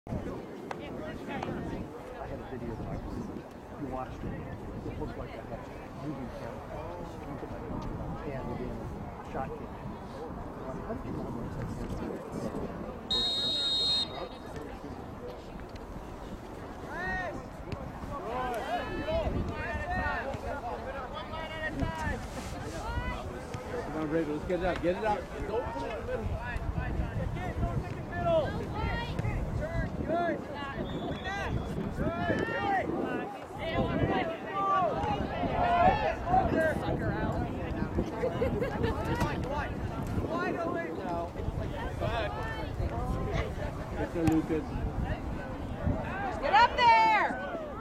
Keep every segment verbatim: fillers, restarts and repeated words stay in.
had a video that I you watched it. It looked like I had moving camera and within shot cam. How did you know Come on, Rachel, let's get it out. Get it out. Go. Get Lucas. Get up there!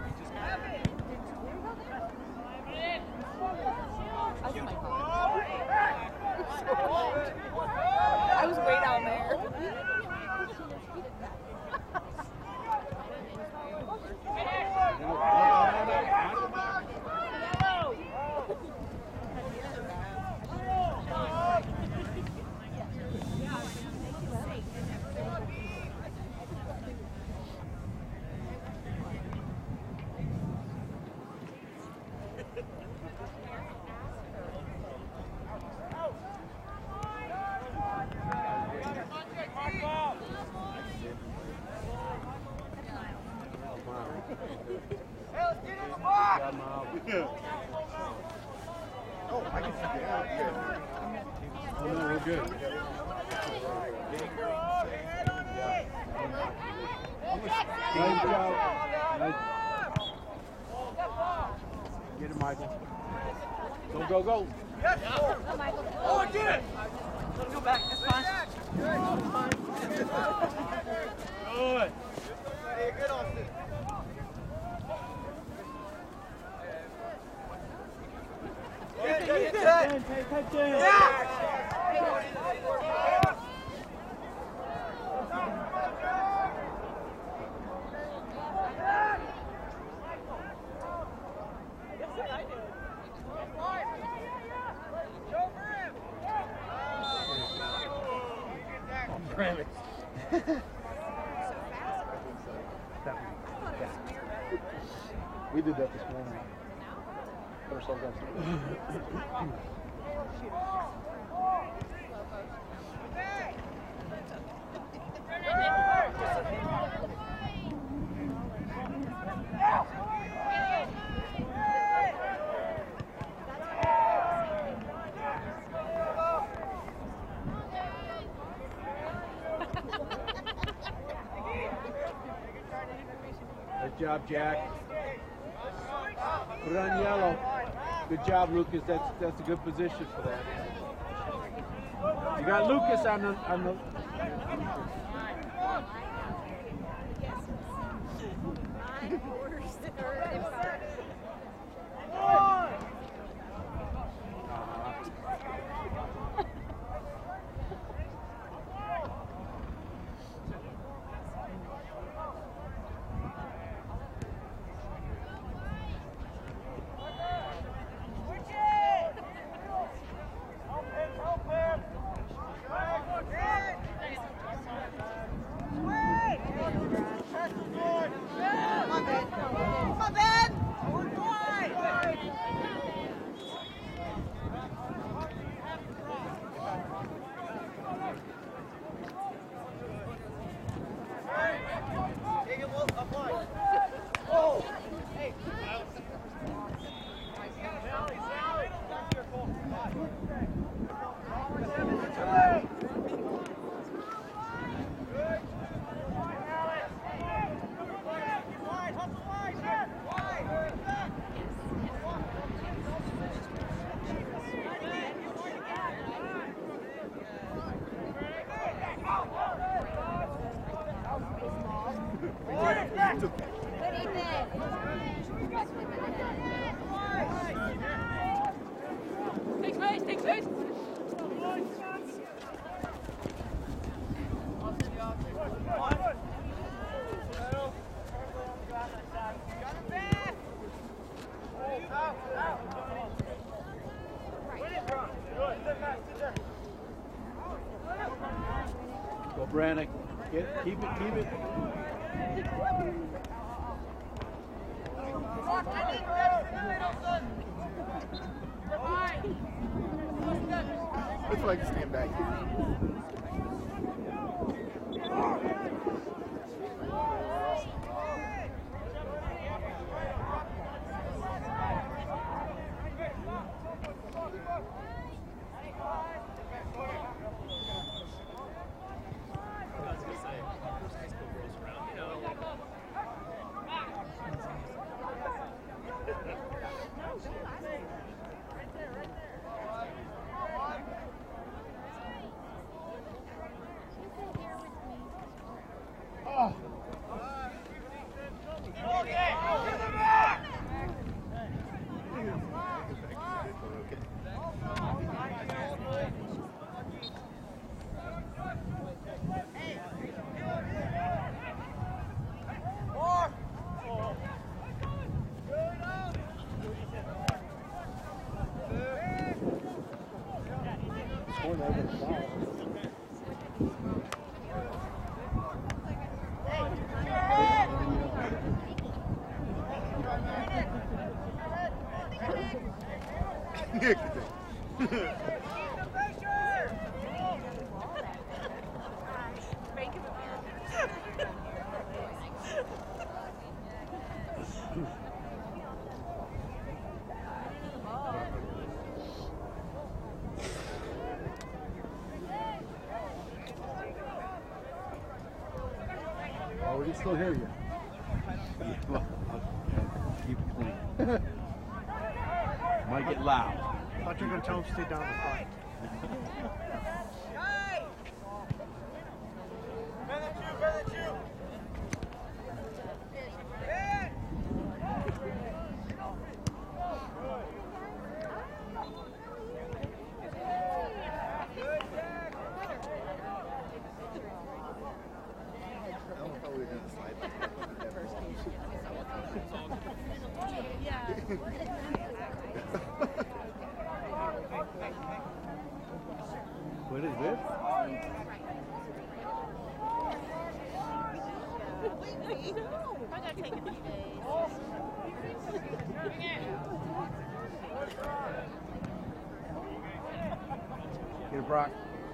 I was way down there. Oh, I can see that. Oh, no, we're good. Nice job. Nice. Get it, Michael. Go, go, go. Yes. Go, Michael. Oh, I did it! Let's go back. That's fine. Good. Good on this. Get, get, get. Pay attention. Yeah! We did that this morning. Put ourselves on some. Good job, Jack. Put it on yellow. Good job, Lucas. That's that's a good position for that. You got Lucas on the on the. Take space, take space. Go, Brannick. Get keep it, keep it. like to stand back here. Oh, we can still hear you. Keep it clean. Might get loud. I thought you were going to tell him to stay down the fight. What is this? I gotta take a few days. Get it, Brock.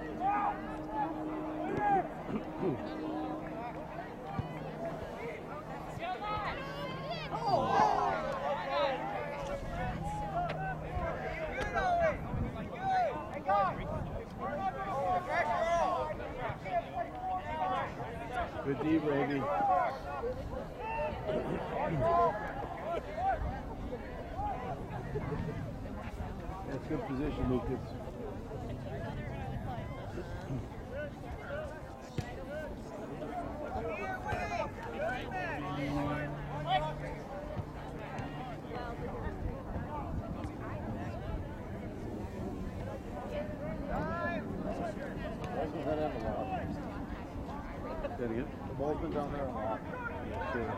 Good D, Brady. That's good position, Lucas. Say it again. The ball's been down there a lot. Yeah, sure.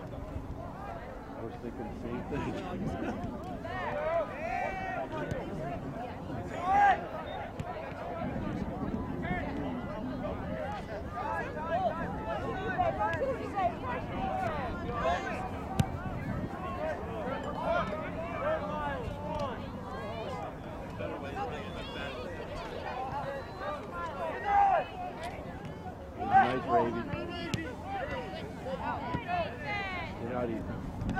I was thinking the same thing. Nice, Brady. Get out easy.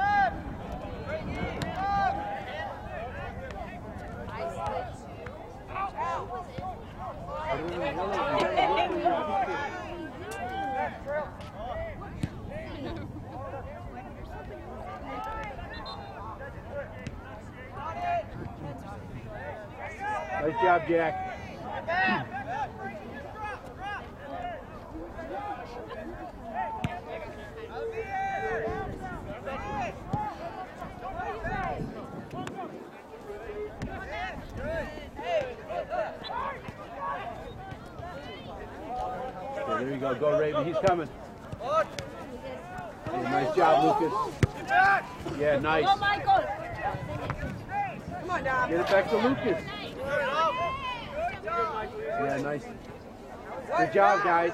Nice job, Jack. Yeah, there you go. Go, Raven. He's coming. Yeah, nice job, Lucas. Yeah, nice. Go, Michael. Come on, Dom. Get it back to Lucas. Yeah, nice. Good job, guys.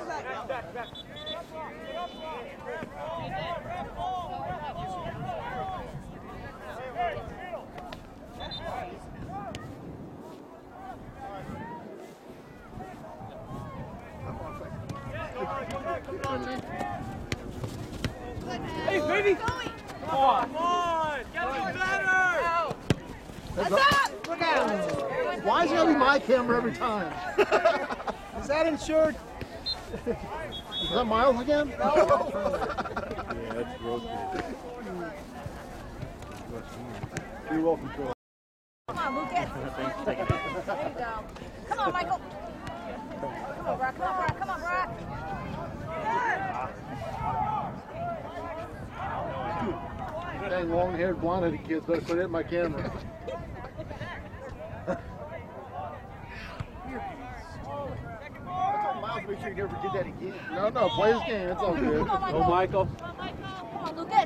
Baby! Come on! Come on! Gotta be better! What's up? Look out! Why is it gonna be my camera every time? Is that insured? Is that Miles again? Yeah, that's gross. You're welcome, Troy. Come on, Lucas. There you go. Come on, Michael. Come on, Brock. Come on, Brock. Come on, Brock. Dang long-haired, blonde-headed kids better put it in my camera. Miles, make sure you never did that again. No, no, play this game. It's all good. Come on, Michael. Oh, Michael. Come on, Lucas.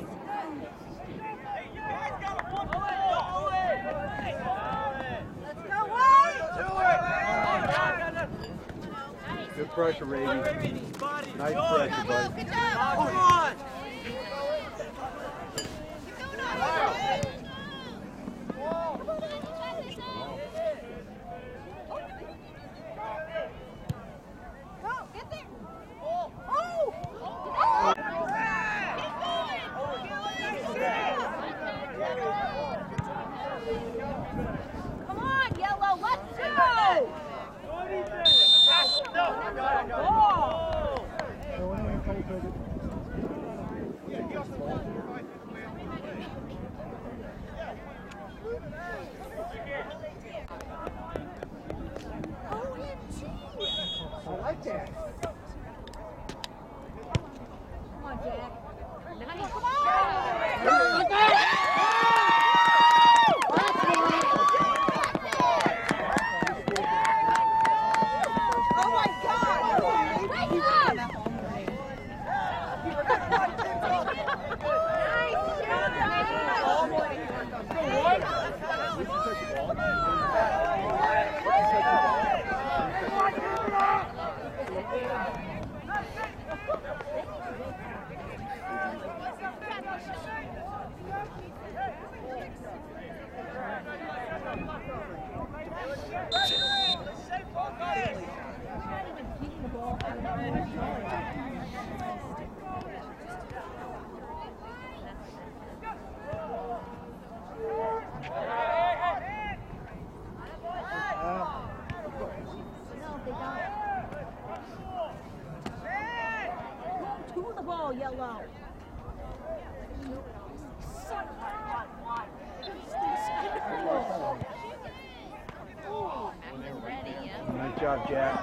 Let's go, Wade. Good pressure, Ravy. Nice pressure, buddy. Good job. Come on! Go, get there. Oh! Oh! Come on, Yellow, let's go! I like that. Come on, Jack. Nice. Come on! Oh my God! Wake up! To the ball, Yellow. Nice job, Jack.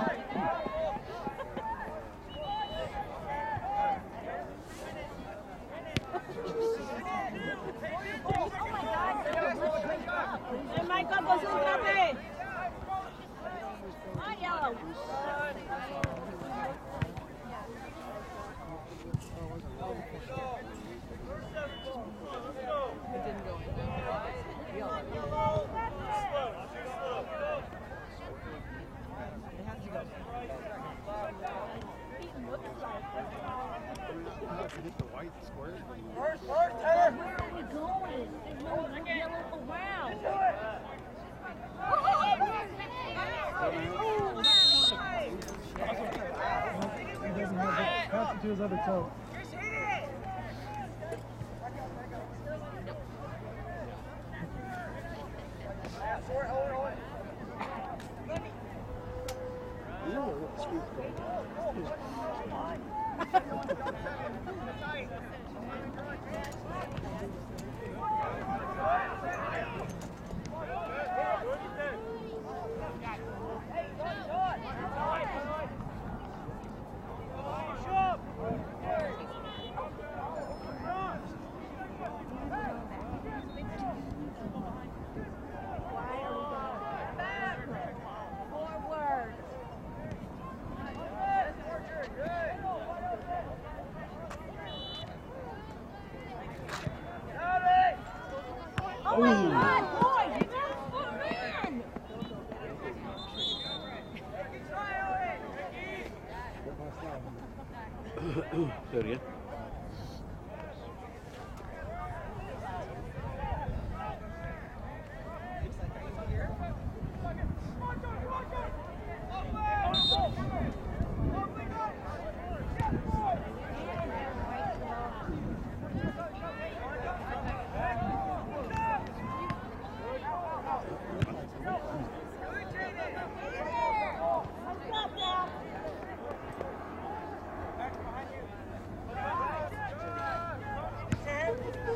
Hey, Michael, concéntrate. Come on, Yellow. First, first, Taylor! Where are we going? There's no Yellow around. Pass it to his other toe. Forward. Oh my God, boy! Oh man! Say it again.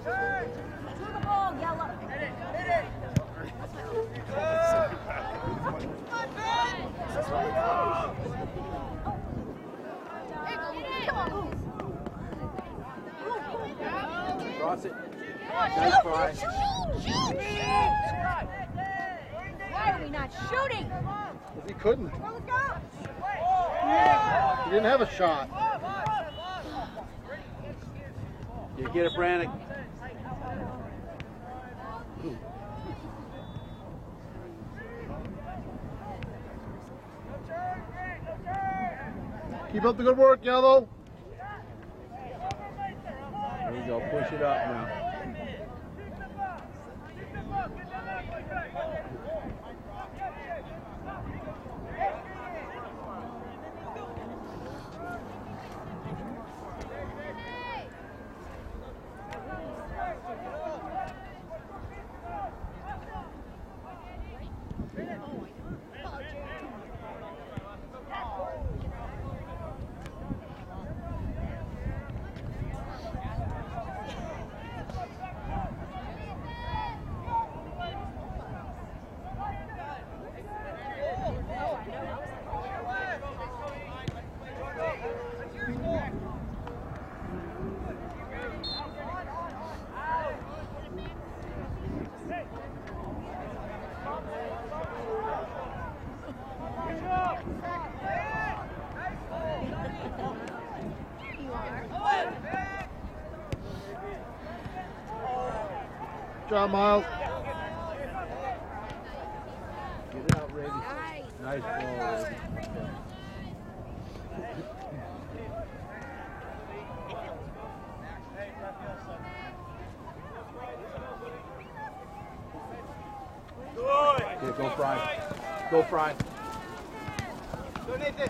To the ball, yellow. Hit it, hit it. Cross it. Nice try. Shoot, shoot, shoot. Why are we not shooting? Because he couldn't. Let's go. He didn't have a shot. You get it, Brandon. Keep up the good work, Yellow. There we go. Push it up now. Good job, Miles. Get it out, Reggie. Nice ball, Reggie. Yeah, go Fry. Go Fry. Go Nathan.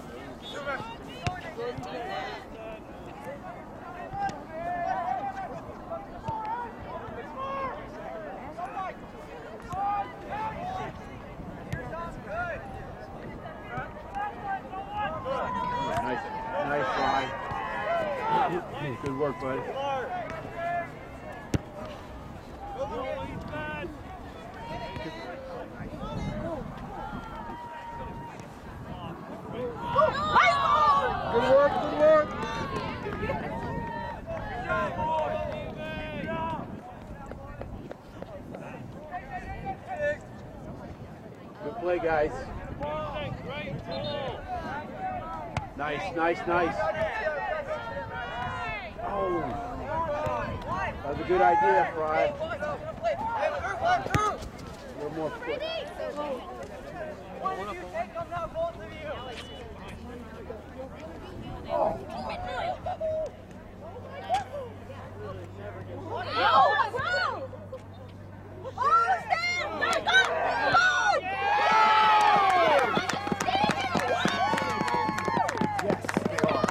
Nice, nice try. Good work, buddy. Good work, good work. Good play, guys. Nice, nice, nice. Oh, that was a good idea, Fry. A little more foot. One of you take them now, both of you. Oh. Oh, wow. Oh, Sam! Go, go, go! Yes, they are.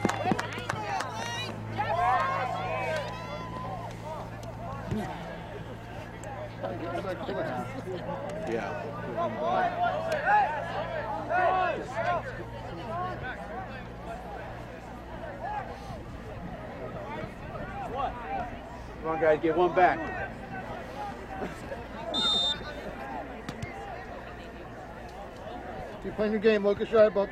Yeah. Come on, guys, get one back. Keep playing your game, Lucas. Right, bub.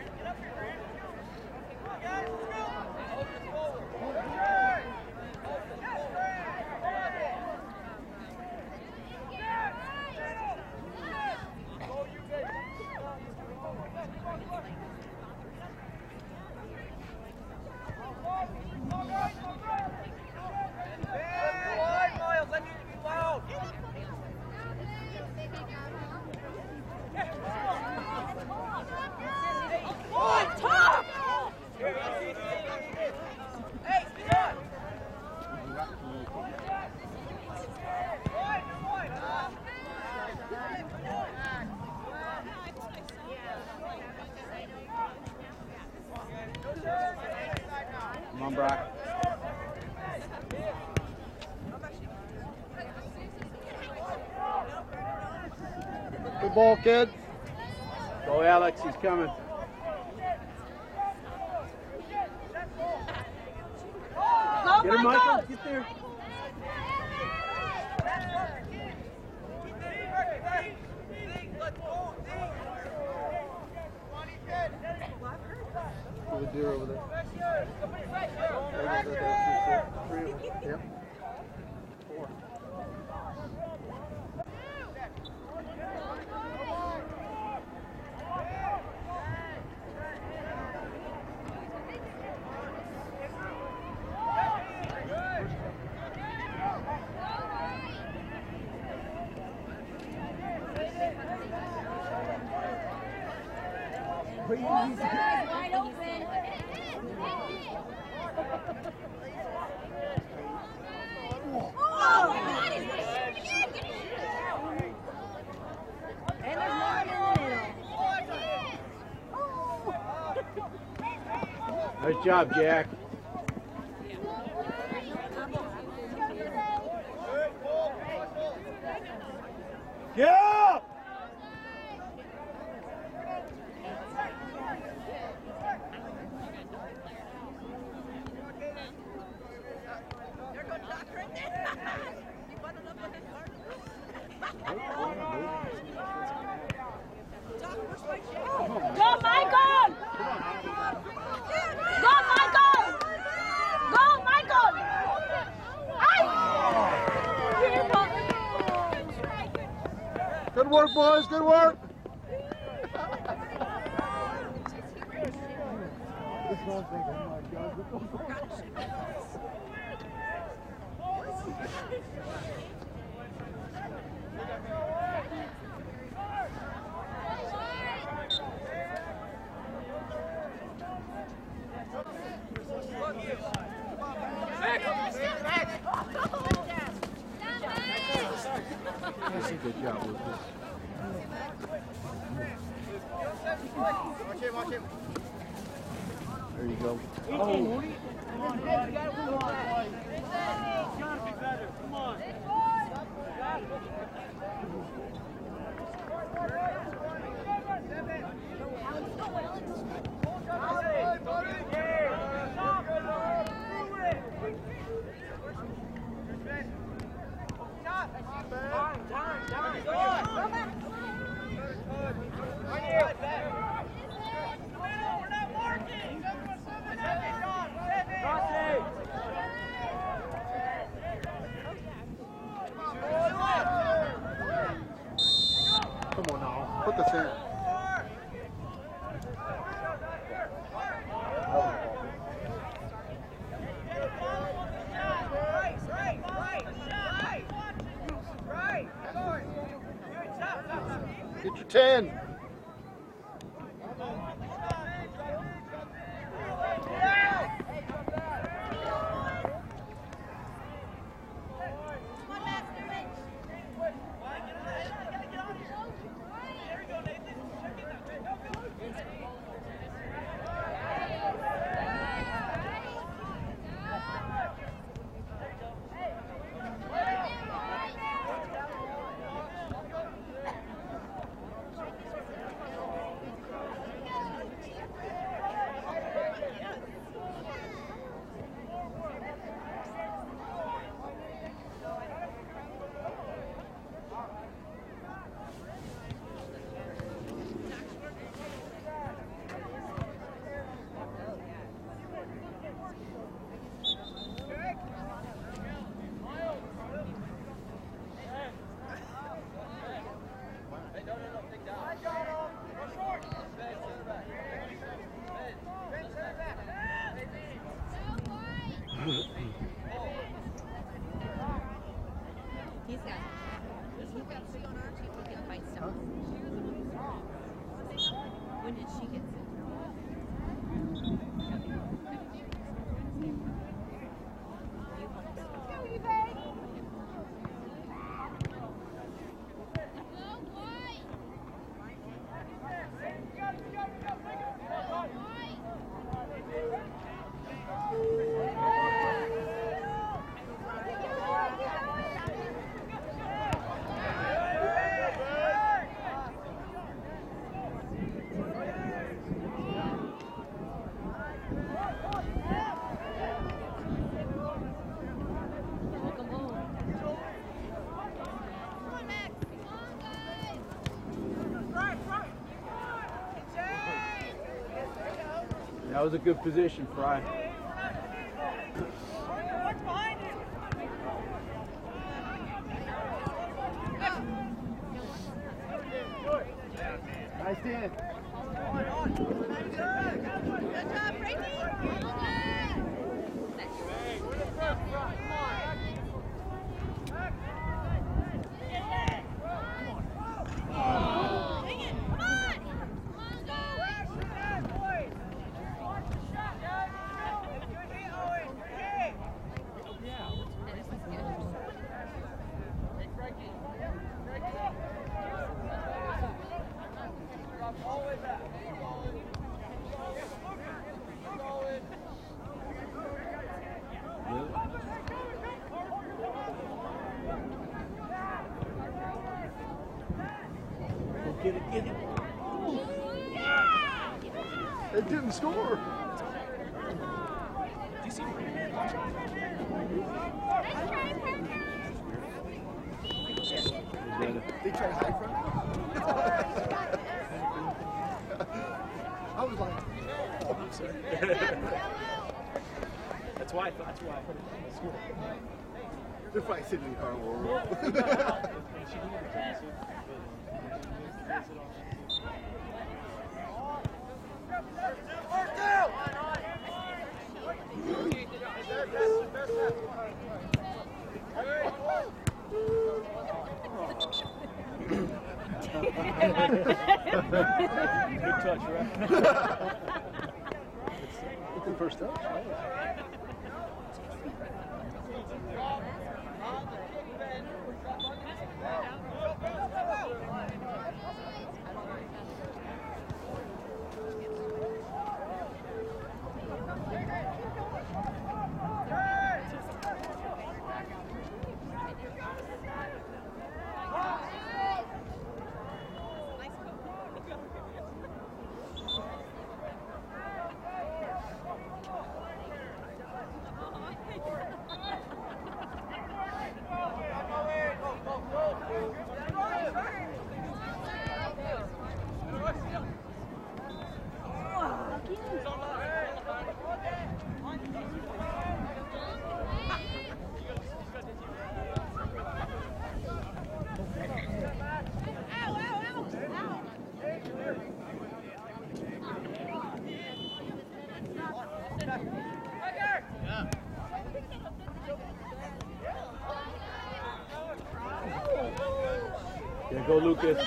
Come on, Brock. Good ball, kid. Go, Alex. He's coming. Go, Get him, Michael! Michael. Get there. There's a deer over there. Three of them. Yep. Four. Offside, wide open. Oh my God, he's gonna shoot again. Get it. And there's one in the middle. Nice job, Jack. Yeah! Go, Michael! Go, Michael! Go, Michael! Good work, boys. Good work. This one's thinking, oh my God, this one's That's a good job, Lucas. Watch him, watch him. There you go. Come on, buddy. You gotta move on. It's gotta be better. Come on. Come on now. Put this in. Get your ten. That was a good position, Fry. Nice Dan. Good job, Frankie. Get it, get it. It didn't score. They tried to hide from me. I was like, oh, I'm sorry. That's why I thought, that's why I put it in the school. They're probably sitting in the car world. Good touch, right? It's the first touch. There go Lucas.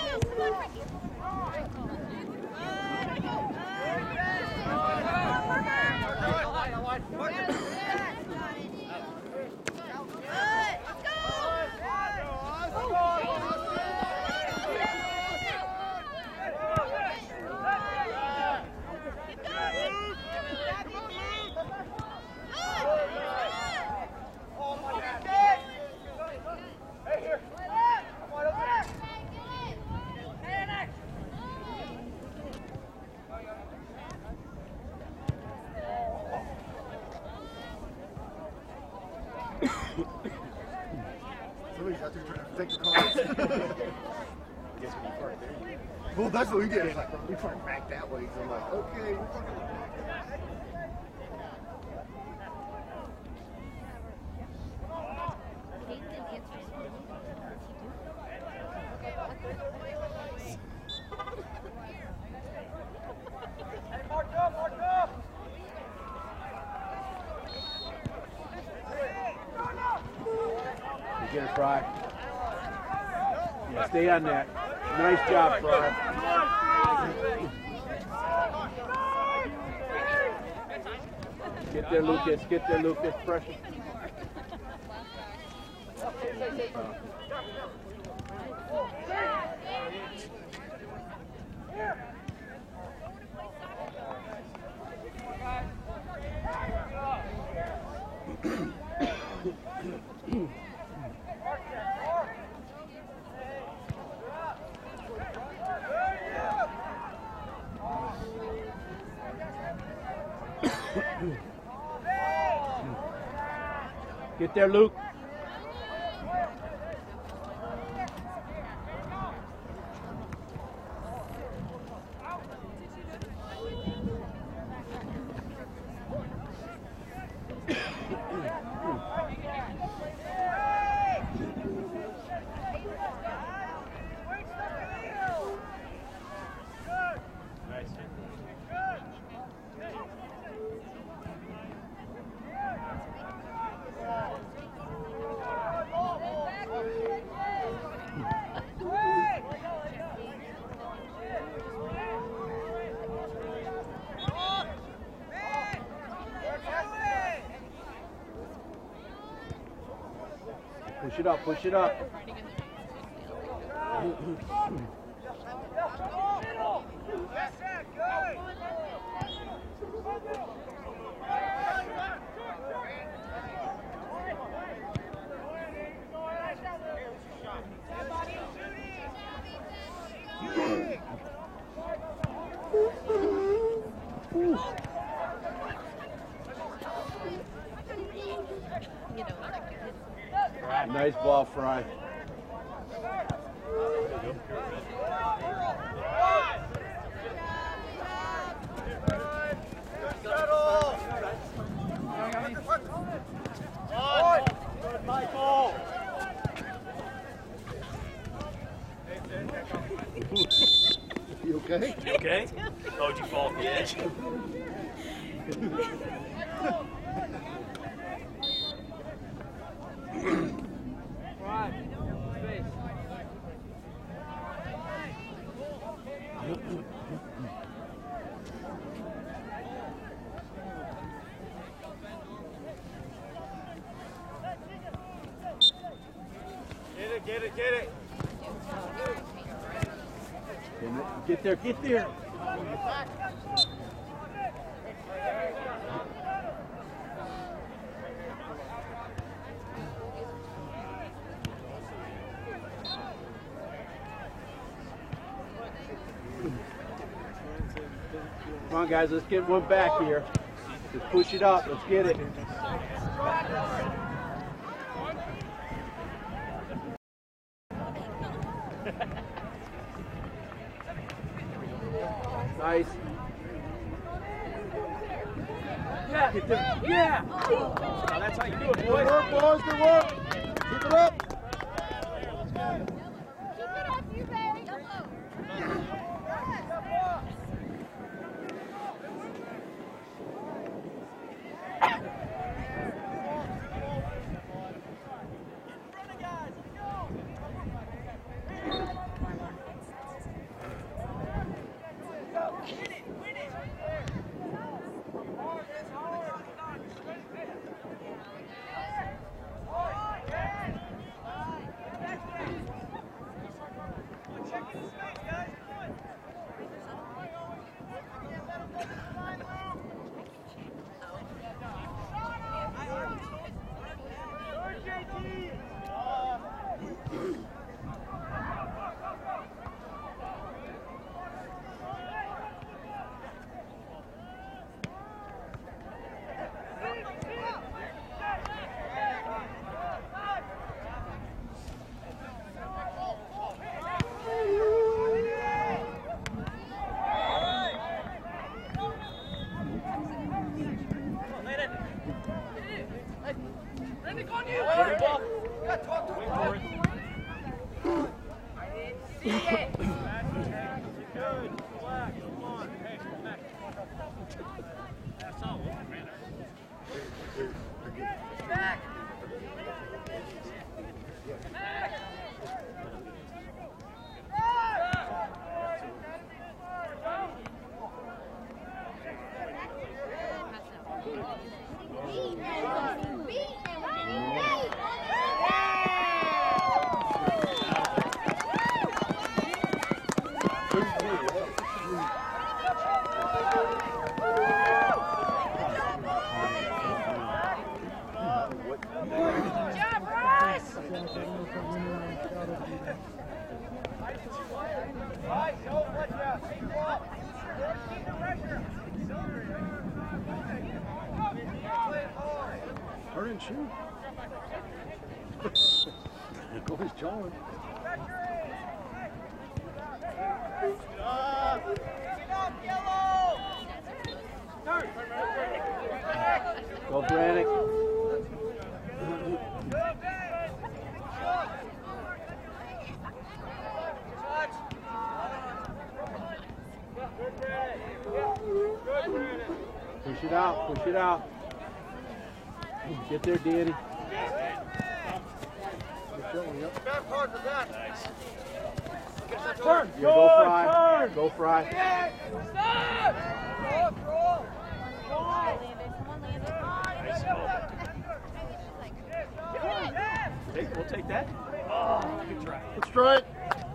Somebody's out there trying to take the car. Well, that's what we did. It's like, we parked back that way. So I'm like, okay, we're parking. Get it, Fry. Yeah, stay on that. Nice job, Fry. Get there, Lucas. Get there, Lucas. Pressure. Get there, Luke. Push it up, push it up. Nice ball, Fry. You okay? You okay? Oh, did you fall off the edge? Get it, get it, get it. Get there, get there. Come on, guys, let's get one back here. Just push it up. Let's get it. Nice. Yeah. Get there. Yeah. Oh, that's how you do it, Good boys. work, boys. Good work. Keep it up. Turn and shoot. Go his John. Go, Brannick. Push it out, push it out. Get there, Danny. Turn. Yeah, go Fry. Go Fry. Landed. Someone landed. Take, take that. Oh, good try. Let's try it.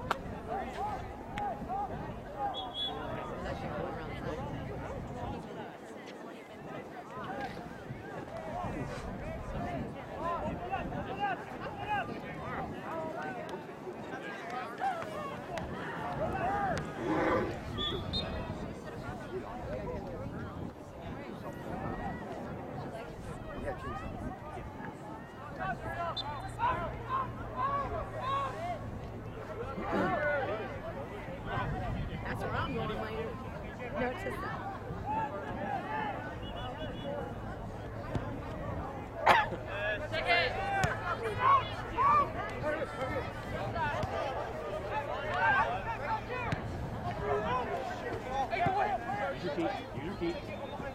That's where I'm going later. Note to self. Use your keep. Use your keep.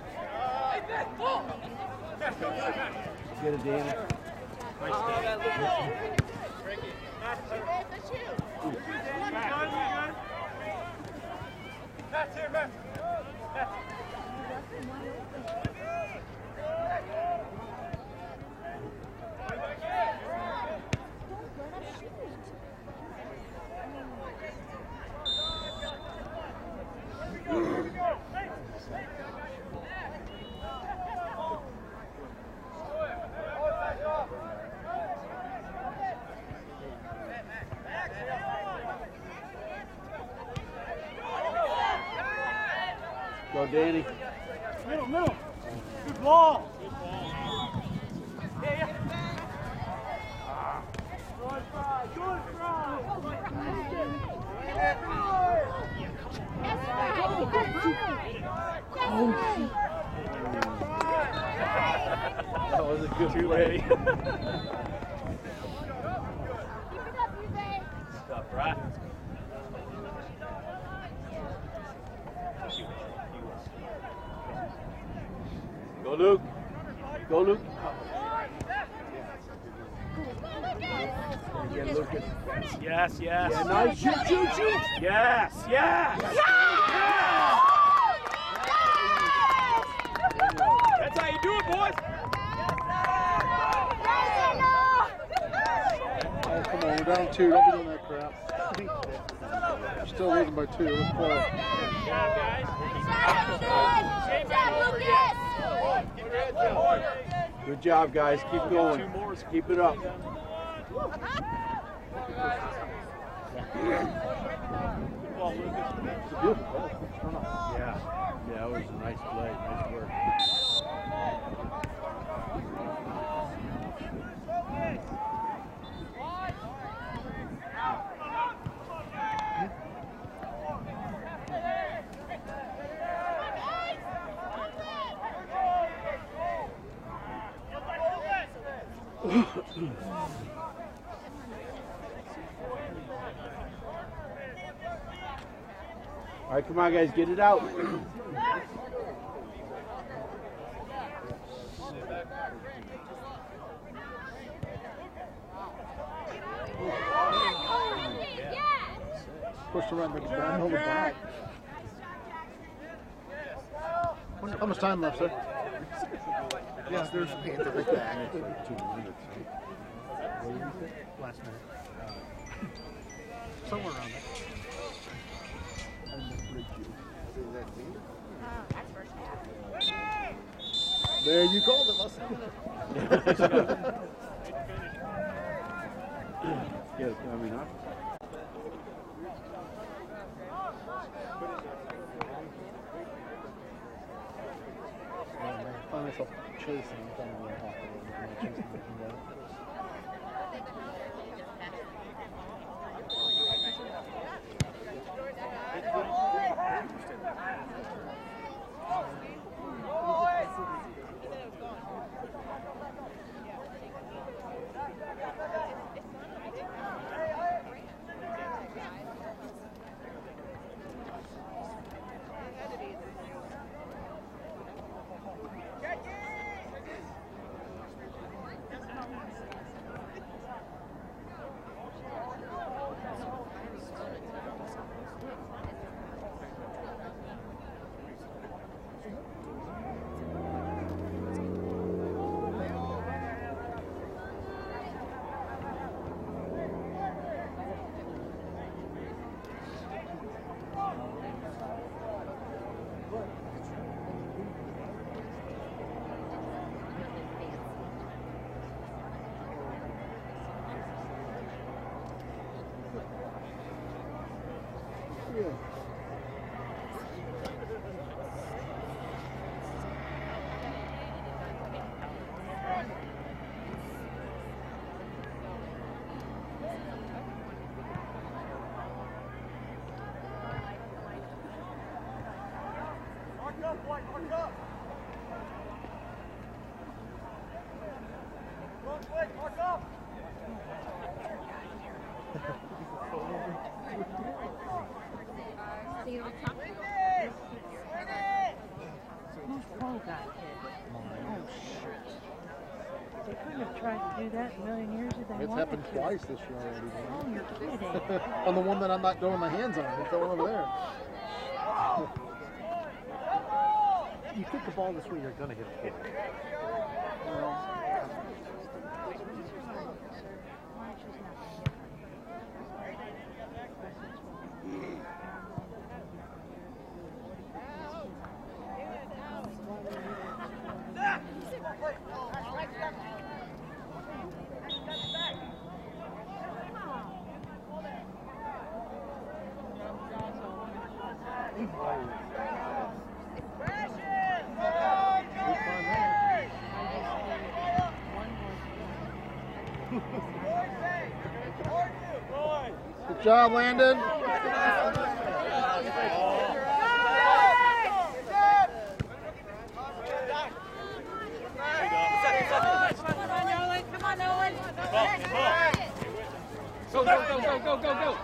Get it, Danny. Nice catch. That's it, man. Go, Danny. Middle, middle. Good ball. Yeah, yeah. Good try. Good That was a good play. Stuff, right? Go, Luke. Go, Luke. Again, Lucas. Yes, yes. Yeah, nice. Shoot, shoot, shoot. Yes, yes. Yes. That's how you do it, boys. Oh, come on, we're down two. Don't be doing that crap. We're still leading by two. Let's play. Good job, guys. Good job, guys. Keep going. Two more. Keep it up. It's a beautiful ball. Turn up. Yeah. Yeah, that was a nice play. Nice work. All right, come on, guys, get it out. Push around the ground, hold it back. How much time left, sir? Yeah, there's Panther right back. Two minutes. Last minute. Somewhere around there. There you called it, Leslie. Yeah, I mean, I, I find myself chasing. I don't know what happened. Chasing the Whose phone got hit? Oh, shit. They couldn't have tried to do that in a million years if they It's wanted happened to. twice this year already. Oh, you're kidding. On the one that I'm not throwing my hands on, it's the one over there. You kick the ball this way, you're gonna hit it. Good job, Landon. Come on, Owen. Go, go, go, go, go, go, go.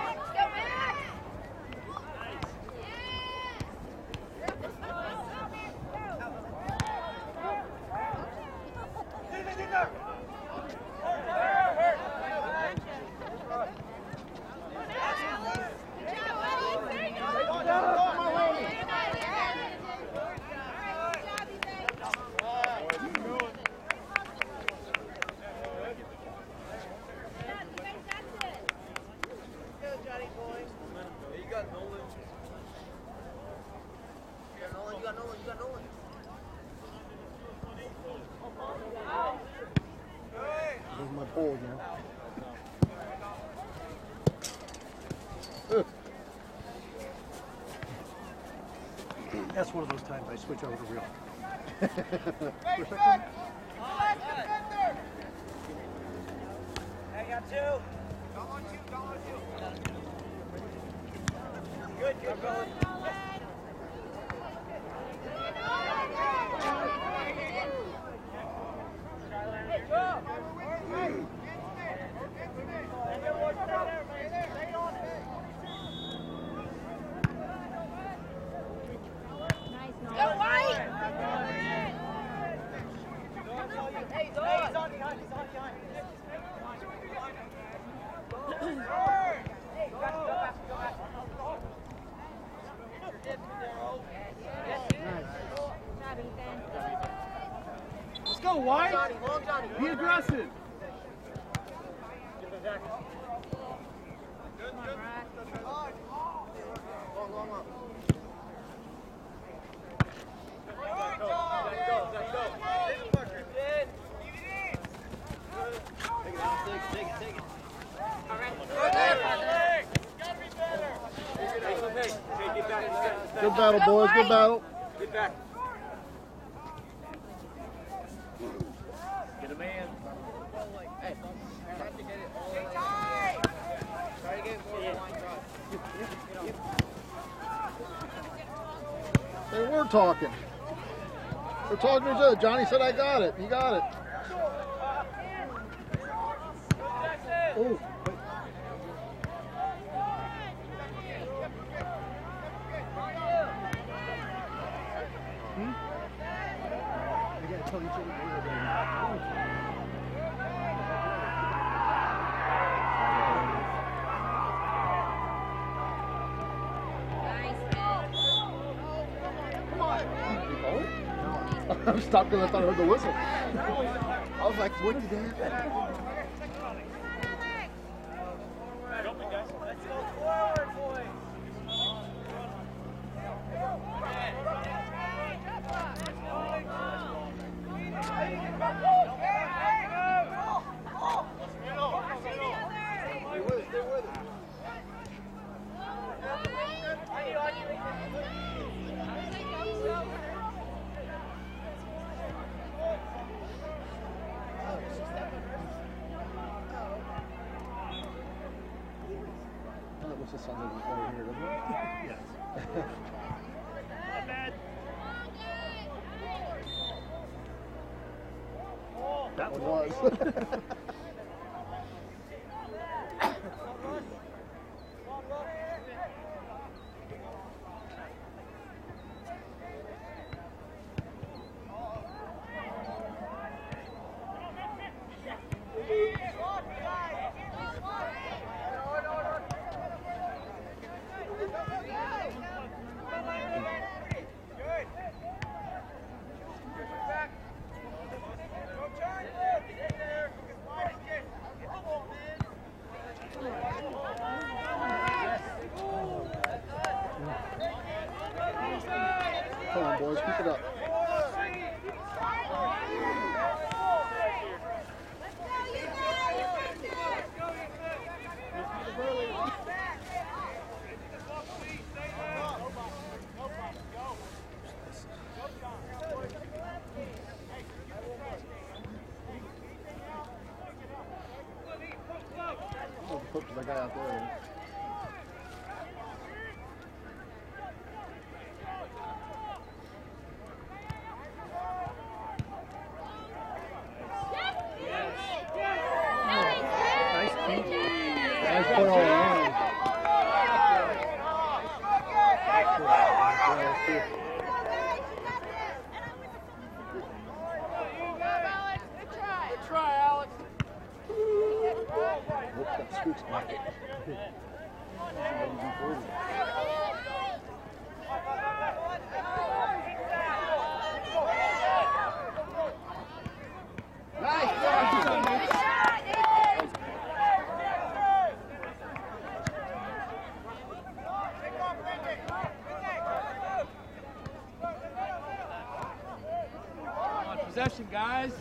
There's my pole again. That's one of those times I switch over to real. I got two. Don't want you, don't want you. Good, good, good. Go White! Hey, he's on behind, he's on behind. Hey, go back, go back. Let's go, White. Be aggressive. Good battle, boys. Good battle. Get back. Get a man. Hey, have to get it all the way. Try to get more of a line drive. They were talking. They're talking to each other. Johnny said, I got it. He got it. Oh. Hmm? They gotta tell each other where they're I'm stopped because I thought I heard the whistle. I was like, what did that? Let's go forward, boys. What's the sun over here, doesn't it? Yes. Not bad. It was. Come on, boys, keep it up. Oh, the coach is that guy out there. Possession, guys.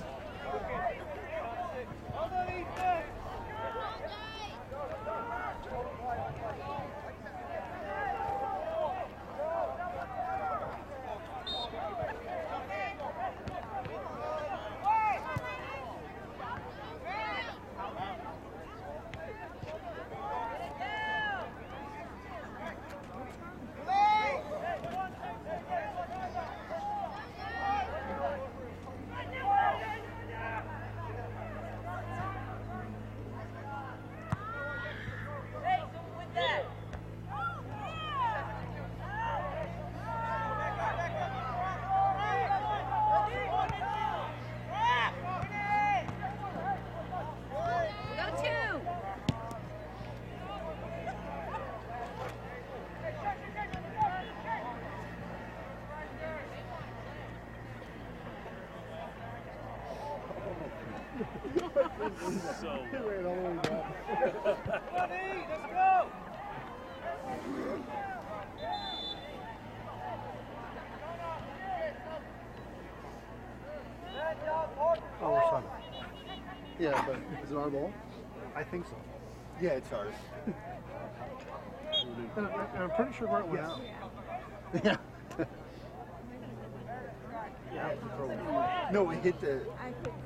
So. He ran all the way back. Come on, E, let's go. Oh, we're Sunday. Yeah, but is it our ball? I think so. Yeah, it's ours. And, I- and I'm pretty sure Grant went out. Yeah. Yeah. No, it hit the. I could